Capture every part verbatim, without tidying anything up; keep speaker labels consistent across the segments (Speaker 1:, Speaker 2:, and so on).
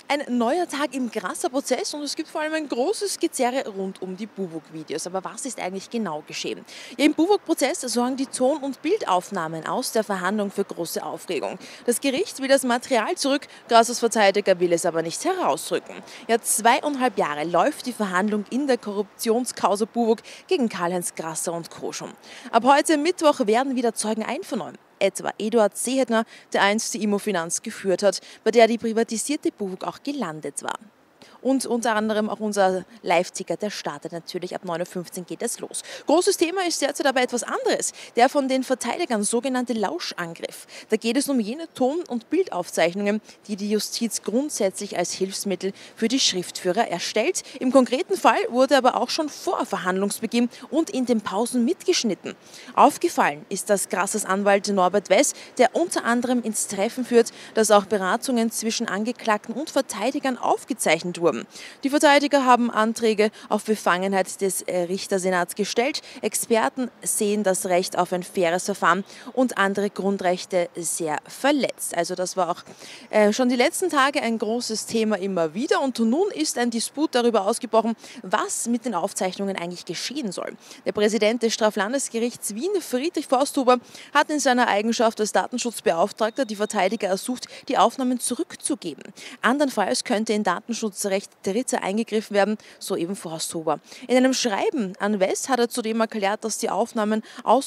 Speaker 1: Ein neuer Tag im Grasser-Prozess und es gibt vor allem ein großes Gezerre rund um die Buwog-Videos. Aber was ist eigentlich genau geschehen? Ja, im Buwog-Prozess sorgen die Ton- und Bildaufnahmen aus der Verhandlung für große Aufregung. Das Gericht will das Material zurück, Grassers Verteidiger will es aber nicht herausrücken. Ja, zweieinhalb Jahre läuft die Verhandlung in der Korruptionskausa Buwog gegen Karl-Heinz Grasser und Co. schon. Ab heute Mittwoch werden wieder Zeugen einvernommen. Etwa Eduard Seehetner, der einst die Immofinanz geführt hat, bei der die privatisierte Buwog auch gelandet war. Und unter anderem auch unser Live-Ticker, der startet natürlich ab neun Uhr fünfzehn geht es los. Großes Thema ist derzeit aber etwas anderes, der von den Verteidigern sogenannte Lauschangriff. Da geht es um jene Ton- und Bildaufzeichnungen, die die Justiz grundsätzlich als Hilfsmittel für die Schriftführer erstellt. Im konkreten Fall wurde aber auch schon vor Verhandlungsbeginn und in den Pausen mitgeschnitten. Aufgefallen ist das Grassers Anwalt Norbert Wess, der unter anderem ins Treffen führt, dass auch Beratungen zwischen Angeklagten und Verteidigern aufgezeichnet wurden. Die Verteidiger haben Anträge auf Befangenheit des Richtersenats gestellt. Experten sehen das Recht auf ein faires Verfahren und andere Grundrechte sehr verletzt. Also das war auch äh, schon die letzten Tage ein großes Thema immer wieder. Und nun ist ein Disput darüber ausgebrochen, was mit den Aufzeichnungen eigentlich geschehen soll. Der Präsident des Straflandesgerichts Wien, Friedrich Forsthuber, hat in seiner Eigenschaft als Datenschutzbeauftragter die Verteidiger ersucht, die Aufnahmen zurückzugeben. Andernfalls könnte in Datenschutzrecht Dritter eingegriffen werden, so eben Forsthuber. In einem Schreiben an Wess hat er zudem erklärt, dass die Aufnahmen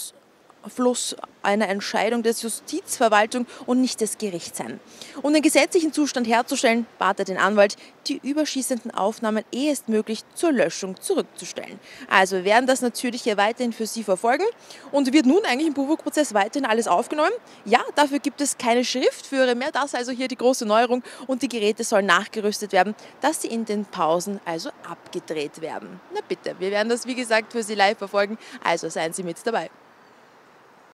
Speaker 1: Ausfluss einer Entscheidung der Justizverwaltung und nicht des Gerichts sein. Um den gesetzlichen Zustand herzustellen, bat er den Anwalt, die überschießenden Aufnahmen ehestmöglich zur Löschung zurückzustellen. Also wir werden das natürlich hier weiterhin für Sie verfolgen. Und wird nun eigentlich im Buwog-Prozess weiterhin alles aufgenommen? Ja, dafür gibt es keine Schriftführer mehr. Das ist also hier die große Neuerung. Und die Geräte sollen nachgerüstet werden, dass sie in den Pausen also abgedreht werden. Na bitte, wir werden das wie gesagt für Sie live verfolgen. Also seien Sie mit dabei.